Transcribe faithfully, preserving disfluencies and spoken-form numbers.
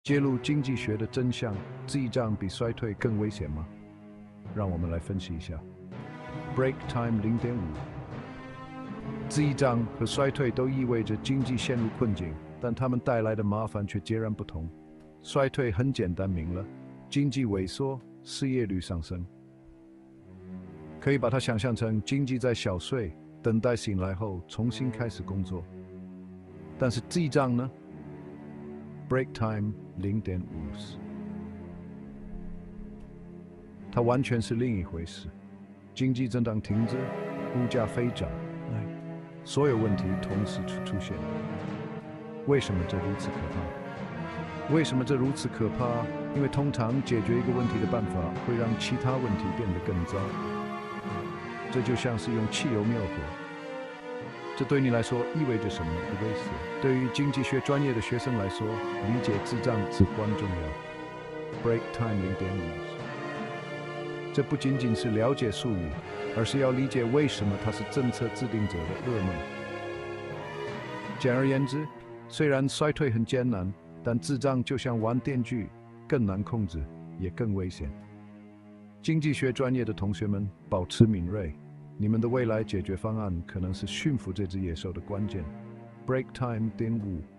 揭露经济学的真相，记账比衰退更危险吗？让我们来分析一下。Break time 零点五，记账和衰退都意味着经济陷入困境，但它们带来的麻烦却截然不同。衰退很简单明了，经济萎缩，失业率上升。可以把它想象成经济在小睡，等待醒来后重新开始工作。但是记账呢？ Break time 零点五，它完全是另一回事。经济增长停滞，物价飞涨，所有问题同时出现。为什么这如此可怕？为什么这如此可怕？因为通常解决一个问题的办法会让其他问题变得更糟。这就像是用汽油灭火。这对你来说意味着什么？意味着对于经济学专业的学生来说，理解记账至关重要。Break time 零点五，这不仅仅是了解术语，而是要理解为什么它是政策制定者的噩梦。简而言之，虽然衰退很艰难，但记账就像玩电锯，更难控制，也更危险。经济学专业的同学们，保持敏锐。你们的未来解决方案可能是驯服这只野兽的关键。Break time 点五。